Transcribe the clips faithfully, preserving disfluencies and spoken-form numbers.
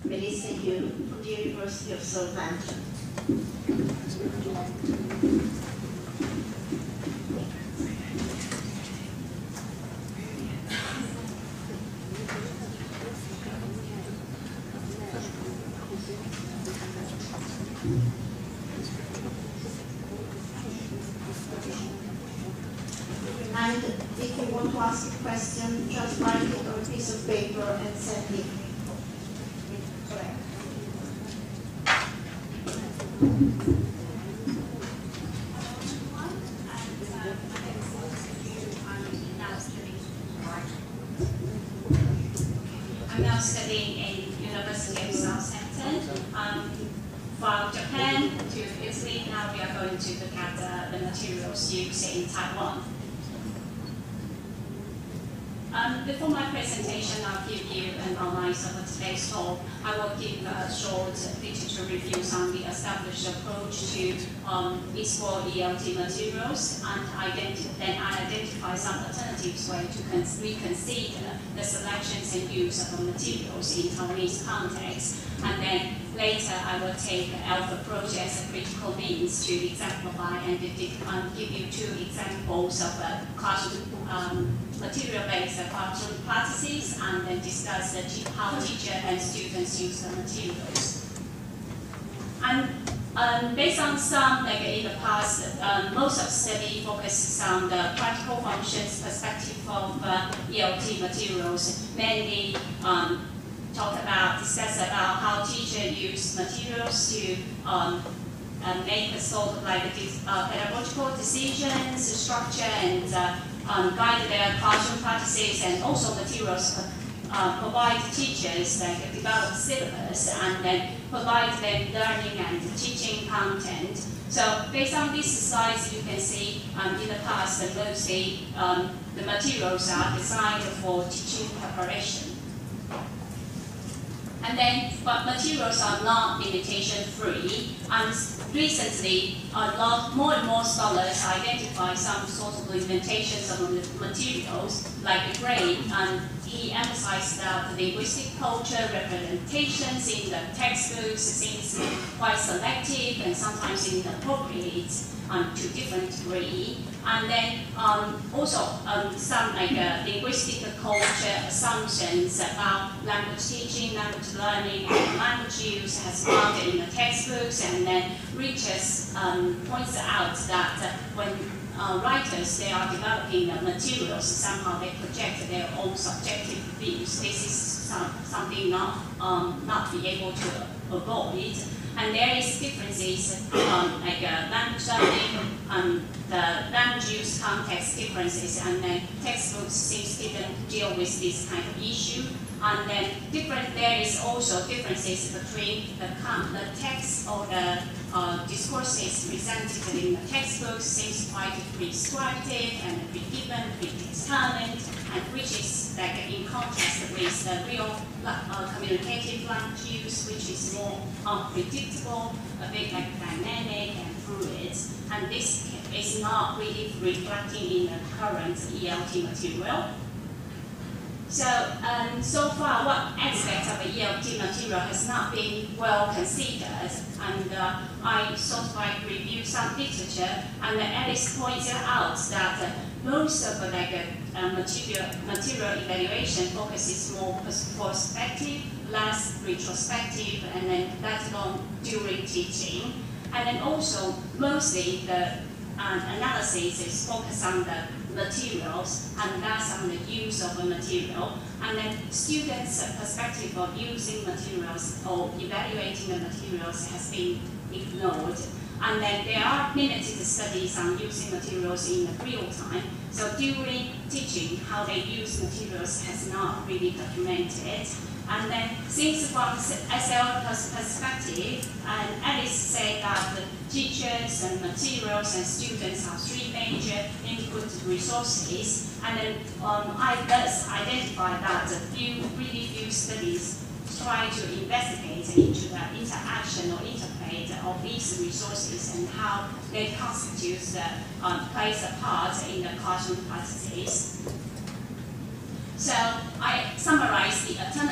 Melissa Yu from the University of Southampton. And if you want to ask a question, just write it on a piece of paper and send it. I'm now studying in University of Southampton. Um, from Japan to Italy, now we are going to look at uh, the materials used in Taiwan. Um, before my presentation, I'll give you an outline of today's talk. I will give a short literature review on the established approach to um, explore E L T materials, and identi then I identify some alternatives way to reconsider the selections and use of the materials in Taiwanese context. And then later, I will take Alpha Project as a critical means to exemplify and um, give you two examples of uh, classroom um, material-based classroom practices, and then discuss the how teacher and students use the materials. And um, based on some, like in the past, um, most of the study focuses on the practical functions perspective of uh, E L T materials, mainly um, talk about, discuss about how teachers use materials to um, uh, make a sort of like a, uh, pedagogical decisions, structure, and uh, um, guide their classroom practices, and also materials uh, provide teachers like develop syllabus and then provide them learning and teaching content. So based on these slides, you can see um, in the past that mostly um, the materials are designed for teaching preparation. And then, but materials are not limitation-free, and recently, a lot more and more scholars identify some sort of limitations of the materials, like the grade, and he emphasized that the linguistic culture representations in the textbooks seems quite selective and sometimes inappropriate um, to different degree. And then um, also um, some like uh, linguistic culture assumptions about language teaching, language learning, and language use has found in the textbooks. And then Richards um, points out that uh, when uh, writers they are developing the materials, somehow they project their own subjective views. This is some, something not um, not be able to avoid. And there is differences um, like uh, language learning, um, the language use context differences, and then textbooks seems didn't deal with this kind of issue. And then different, there is also differences between the, the text or the uh, discourses presented in the textbooks seems quite prescriptive and pre-given, predetermined, and which is like in contrast with the real uh, communicative language use, which is more unpredictable, a bit like dynamic and fluid. And this is not really reflecting in the current E L T material. So, um, so far, what aspect of the E L T material has not been well considered? And uh, I sort of like reviewed some literature, and Alice pointed out that uh, most of the like, uh, material, material evaluation focuses more prospective, less retrospective, and then that long during teaching. And then also, mostly the uh, analysis is focused on the materials, and that's on the use of a material. And then students' perspective of using materials or evaluating the materials has been ignored. And then there are limited studies on using materials in real time. So during teaching, how they use materials has not really documented. And then since from S L perspective, and Alice said that the teachers and materials and students are three major input resources. And then um, I thus identified that few, really few studies try to investigate into the interaction or interplay of these resources and how they constitute the um, plays a part in the classroom practices. So I summarize the alternatives way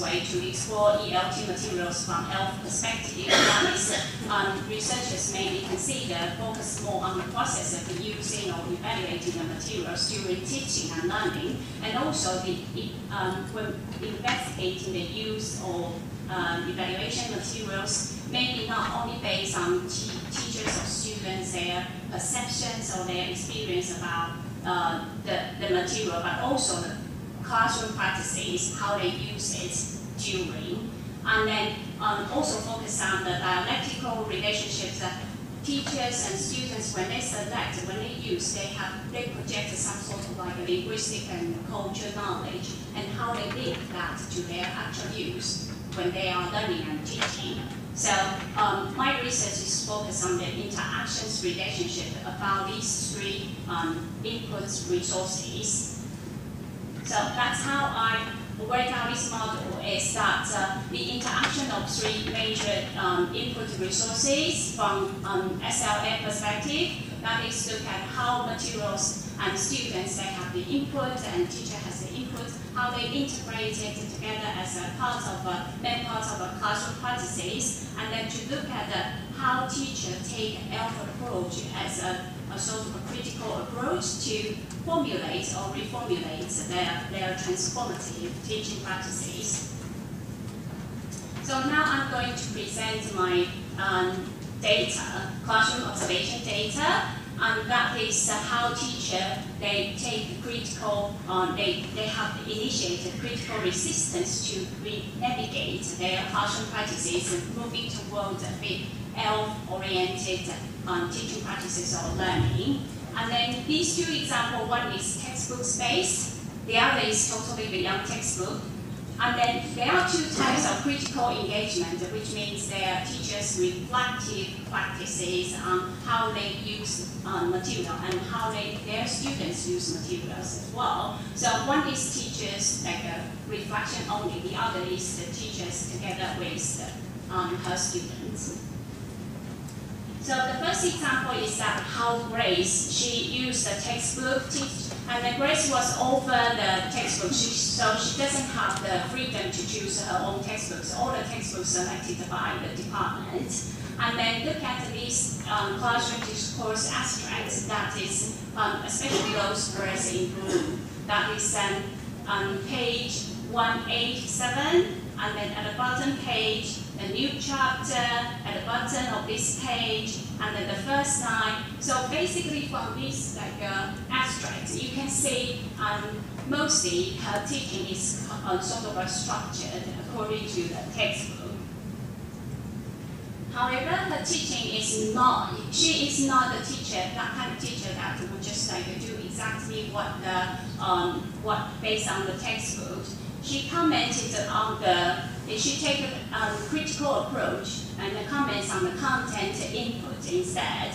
way to explore E L T materials from E L F perspective. That is, um, researchers maybe consider focus more on the process of using or evaluating the materials during teaching and learning, and also the, um, when investigating the use of um, evaluation materials, maybe not only based on te teachers or students, their perceptions or their experience about uh, the, the material, but also the classroom practices, how they use it during, and then um, also focus on the dialectical relationships that teachers and students, when they select, when they use, they have they project some sort of like a linguistic and cultural knowledge, and how they link that to their actual use when they are learning and teaching. So um, my research is focused on the interactions relationship about these three um, input resources. So that's how I work out this model, is that uh, the interaction of three major um, input resources from um, S L A perspective, that is look at how materials and students, they have the input and teacher has the input, how they integrate it together as a part of a, main part of a classroom practices, and then to look at the, how teacher take an E L F approach as a, a sort of a critical approach to formulate or reformulate their, their transformative teaching practices. So now I'm going to present my um, data, classroom observation data, and that is uh, how teacher, they take critical, um, they, they have initiated critical resistance to re-navigate their classroom practices and moving towards a bit E L F-oriented um, teaching practices or learning. And then these two examples, one is textbook based, the other is totally beyond textbook. And then there are two types of critical engagement, which means they are teachers' reflective practices on how they use um, material and how they, their students use materials as well. So one is teachers, like a reflection only, the other is the teachers together with um, her students. So the first example is that how Grace, she used the textbook, teach, and then Grace was over the textbook, she, so she doesn't have the freedom to choose her own textbooks. All the textbooks selected by the department. And then look at these um, classroom discourse abstracts, that is, um, especially those words in blue. That is um, on page one eighty-seven, and then at the bottom page, a new chapter at the bottom of this page, and then the first line. So basically from this like uh, abstract, you can see um, mostly her teaching is uh, sort of uh, structured according to the textbook. However, her teaching is not, she is not a teacher, that kind of teacher that would just like do exactly what the, um, what based on the textbook. She commented on the, she take a um, critical approach and the comments on the content input instead.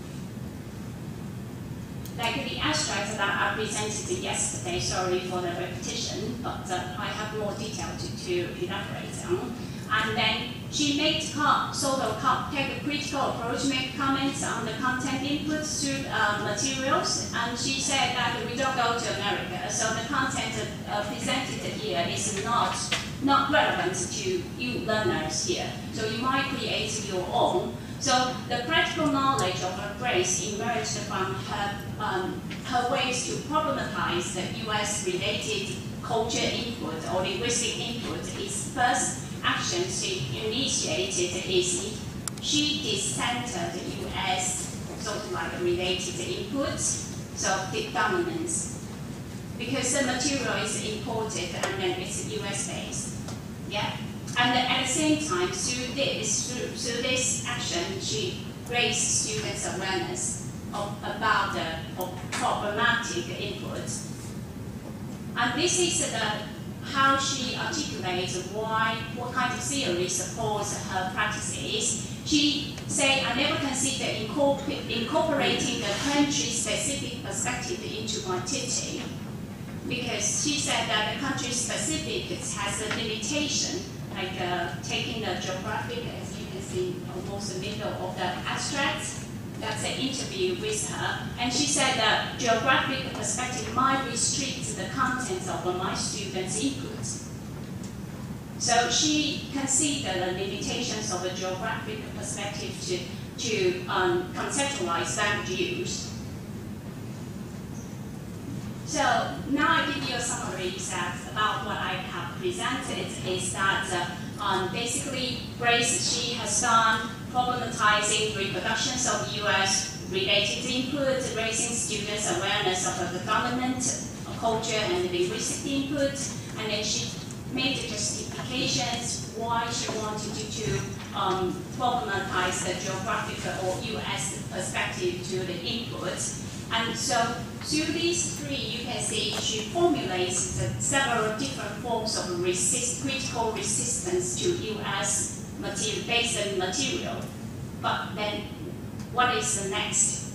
Like the abstract that I presented yesterday, sorry for the repetition, but uh, I have more detail to, to elaborate on. And then she made sort of take a critical approach, make comments on the content input through uh, materials, and she said that we don't go to America, so the content uh, presented here is not, not relevant to you learners here. So you might create your own. So the practical knowledge of her Grace emerged from her, um, her ways to problematize the U S-related culture input or linguistic input. Is first action she initiated is she decentered U S sort of like related inputs, so the dominance. Because the material is imported and then it's U S based. Yeah? And at the same time, through this, through, through this action, she raised students' awareness of, about the of problematic inputs. And this is the how she articulates why, what kind of theory supports her practices. She said, I never considered incorpor incorporating the country-specific perspective into my teaching, because she said that the country-specific has a limitation, like uh, taking the geographic, as you can see, almost the middle of the abstract. That's an interview with her. And she said that geographic perspective might restrict the contents of my students' input. So she considered the limitations of a geographic perspective to, to um, conceptualize language use. So now I give you a summary that about what I have presented is that uh, um, basically Grace, she has done problematizing reproductions of U S related input, raising students' awareness of the government, culture, and linguistic input, and then she made the justifications why she wanted to, to um, problematize the geographical or U S perspective to the input. And so through these three, you can see she formulates the several different forms of resist, critical resistance to U S material, based material. But then what is the next?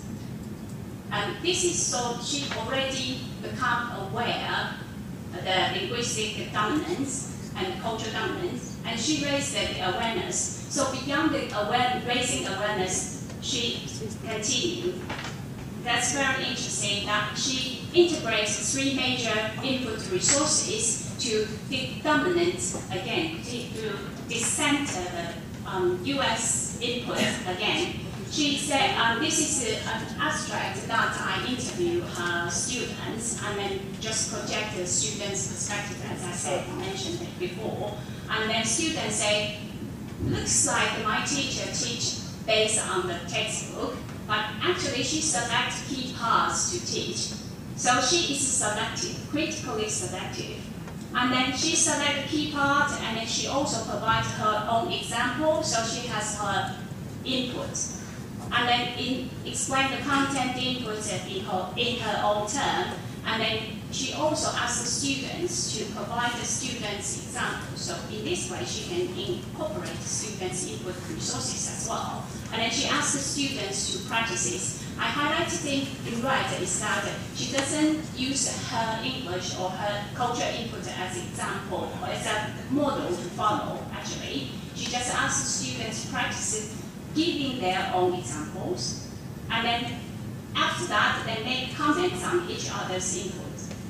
And this is so she already become aware of the linguistic dominance and cultural dominance, and she raised the awareness. So beyond the aware, raising awareness, she continued. That's very interesting that she integrates three major input resources to the dominance, again, to decenter the um, U S input again. She said, um, this is a, an abstract that I interview her students and then just project the students' perspective, as I said, mentioned it before. And then students say, looks like my teacher teach based on the textbook, but actually she selects key parts to teach. So she is selective, critically selective. And then she selects key part, and then she also provides her own example, so she has her input. And then in, explain the content input in her, in her own term, and then she also asks the students to provide the students examples. So in this way, she can incorporate the students' input resources as well. And then she asks the students to practice it. I highlighted in, in red is that she doesn't use her English or her culture input as example or as a model to follow, actually. She just asks the students to practice it, giving their own examples, and then after that, they make comments on each other's input.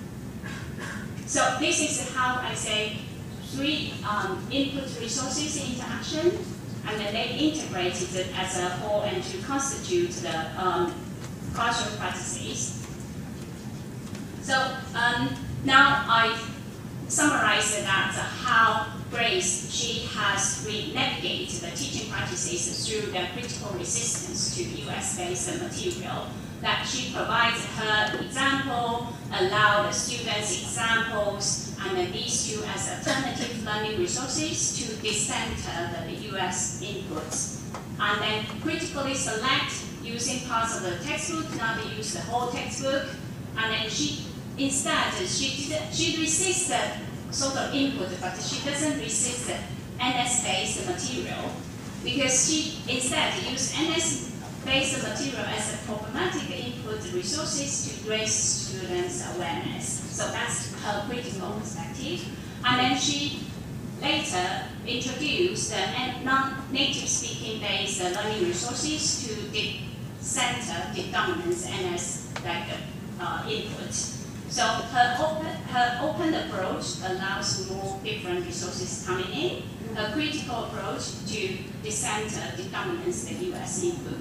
So this is how I say three um, input resources interaction, and then they integrated it as a whole and to constitute the um, classroom practices. So um, now I summarize that uh, how Grace, she has re-navigated the teaching practices through the critical resistance to U S-based material. That she provides her example, allow the students examples, and then these two as alternative learning resources to decenter the U S inputs. And then critically select using parts of the textbook, not to use the whole textbook. And then she, instead, she, did, she resisted sort of input, but she doesn't resist the N S-based material because she instead used N S-based material as a problematic input resources to raise students' awareness. So that's her critical perspective. And then she later introduced the non-native speaking based learning resources to decenter the dominance N S like uh, input. So her open, her open approach allows more different resources coming in. Her critical approach to decenter the dominance the U S input.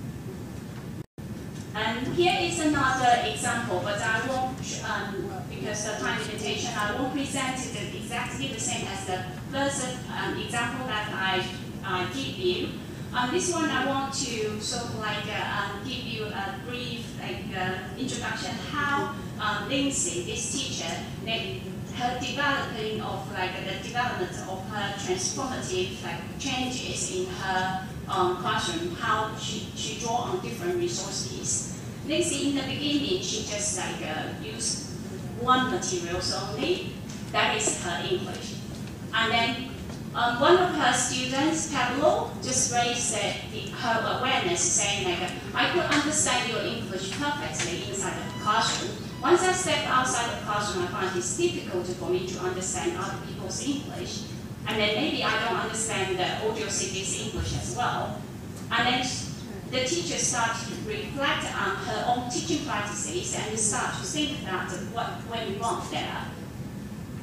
And here is another example, but I won't, um, because of time limitation, I won't present it exactly the same as the first um, example that I uh, give you. Um, this one I want to sort of like uh, um, give you a brief like uh, introduction how um, Lindsay, this teacher, they, her developing of like the development of her transformative like changes in her um, classroom, how she, she draw on different resources. Lindsay in the beginning she just like uh, used one materials only, that is her English, and then Um, one of her students, Pablo, just raised uh, the, her awareness, saying like, I could understand your English perfectly inside the classroom. Once I step outside the classroom, I find it's difficult for me to understand other people's English. And then maybe I don't understand the Audio City's English as well. And then the teacher started to reflect on her own teaching practices and start to think that what went wrong there.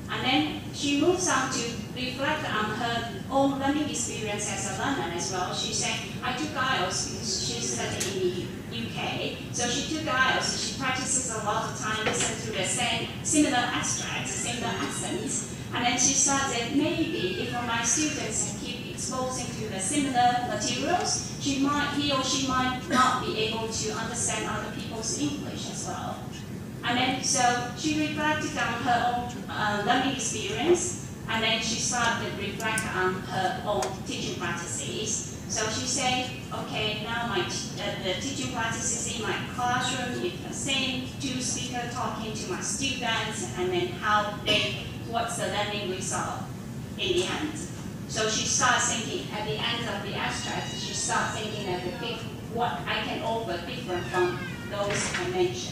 And then she moves on to reflect on her own learning experience as a learner as well. She said, I took I E L T S because she studied in the U K. So she took I E L T S, she practices a lot of time, listen to the same, similar abstracts, similar accents. And then she started, maybe if my students keep exposing to the similar materials, she might, he or she might not be able to understand other people's English as well. And then, so she reflected on her own uh, learning experience, and then she started to reflect on her own teaching practices. So she said, okay, now my uh, the teaching practices in my classroom is the same, two speakers talking to my students, and then how they, what's the learning result in the end. So she starts thinking, at the end of the abstract, she starts thinking of the big, what I can offer different from those I mentioned.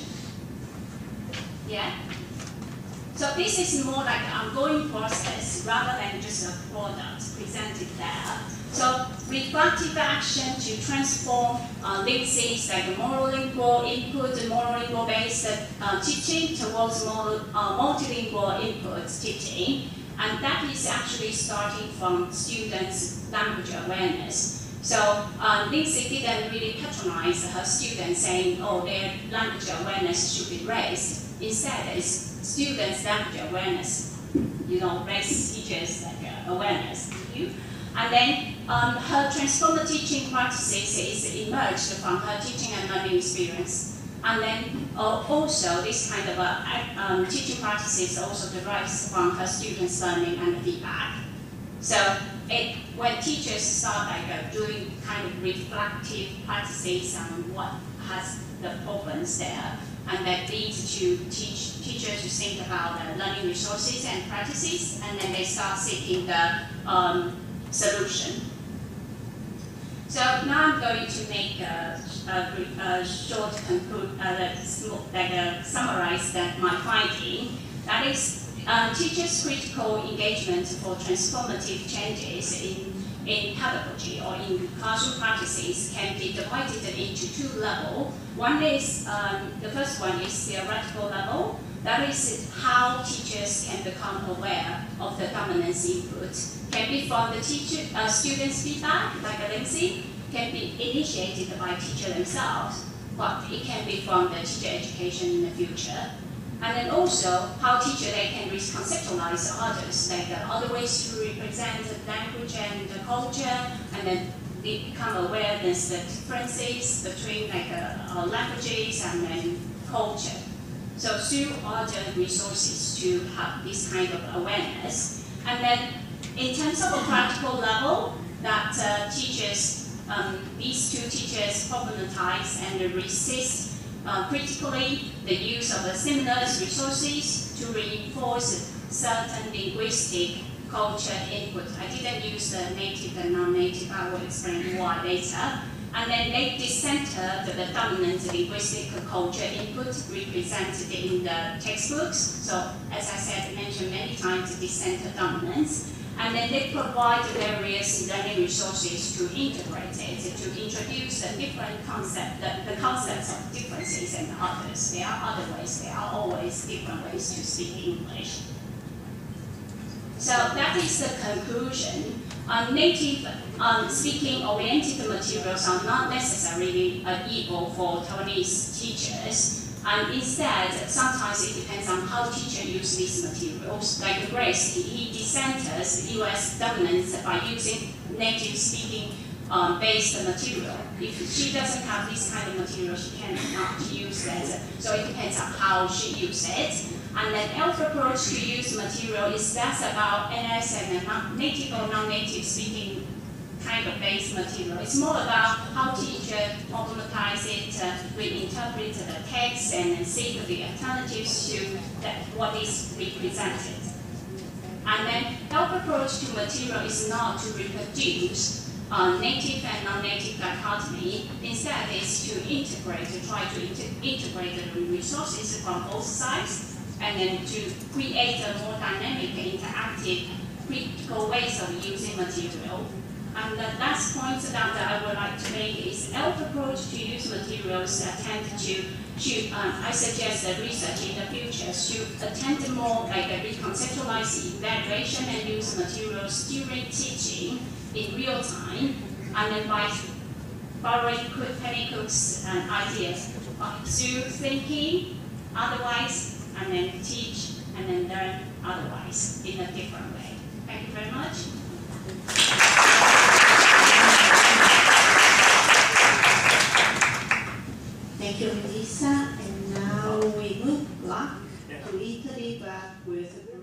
Yeah? So this is more like an ongoing process rather than just a product presented there. So reflective action to transform uh, links like monolingual input, monolingual based uh, teaching towards mono, uh, multilingual input teaching. And that is actually starting from students' language awareness. So um, Lindsay didn't really patronize her students saying, oh, their language awareness should be raised. Instead, it's students' language awareness, you know, raise teachers' like, uh, awareness. You. And then um, her transformer teaching practices is emerged from her teaching and learning experience. And then uh, also this kind of uh, um, teaching practices also derives from her students' learning and feedback. So it, when teachers start like uh, doing kind of reflective practices on what has the problems there, and that leads to teach teachers to think about uh, learning resources and practices, and then they start seeking the um, solution. So now I'm going to make a, a, a short conclude, uh, like a summarize that my finding. That is, uh, teachers' critical engagement for transformative changes in in pedagogy or in classroom practices can be divided into two levels. One is, um, the first one is theoretical level. That is how teachers can become aware of the dominance input. Can be from the teacher, uh, students' feedback, like a Lindsay, can be initiated by teacher themselves, but it can be from the teacher education in the future. And then also how teacher they can reconceptualize others, like uh, other ways to represent the language and the culture, and then they become awareness the differences between like uh, uh, languages and then culture. So through other resources to have this kind of awareness. And then in terms of a practical level, that uh, teachers, um, these two teachers problematize and resist Uh, critically the use of the similar resources to reinforce certain linguistic culture input. I didn't use the native and non-native, I will explain why later. And then they decenter the dominant linguistic culture input represented in the textbooks. So as I said, mentioned many times, decenter dominance. And then they provide various learning resources to integrate it, to introduce the different concept, the, the concepts of differences and others. There are other ways, there are always different ways to speak English. So that is the conclusion. Um, native um, speaking oriented materials are not necessarily an evil for Taiwanese teachers. And instead, sometimes it depends on how teachers use these materials. Like Grace, he decenters U S dominance by using native speaking um, based material. If she doesn't have this kind of material, she cannot use it. So it depends on how she uses it. And then Alpha approach to use material is less about N S and native or non-native speaking kind of base material. It's more about how teacher problematize it, uh, reinterpret the text, and seek the alternatives to that, what is represented. And then help approach to material is not to reproduce uh, native and non-native dichotomy. Instead, it's to integrate, to try to inter integrate the resources from both sides, and then to create a more dynamic, interactive, critical ways of using material. And the last point that I would like to make is our approach to use materials uh, tend to, should, um, I suggest that research in the future should attend more like a reconceptualize evaluation and use materials during teaching in real time, and then by borrowing techniques and ideas through thinking otherwise, and then teach and then learn otherwise in a different way. Thank you very much. Thank you, Melissa. And now we move back to Italy, but with